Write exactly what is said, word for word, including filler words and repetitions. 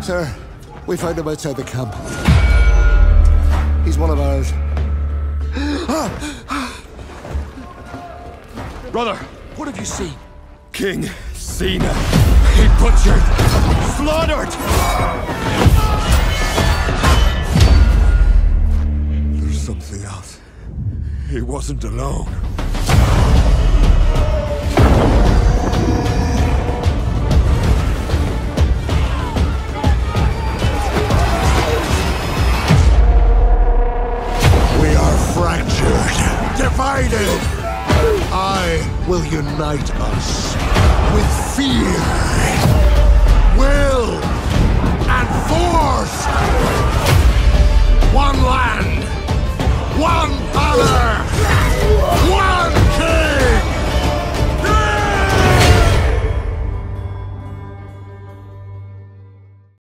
Sir, we found him outside the camp. He's one of ours. Brother, what have you seen? King Cena. He butchered, slaughtered. There's something else. He wasn't alone. We are fractured, divided. I will unite us with fear, will,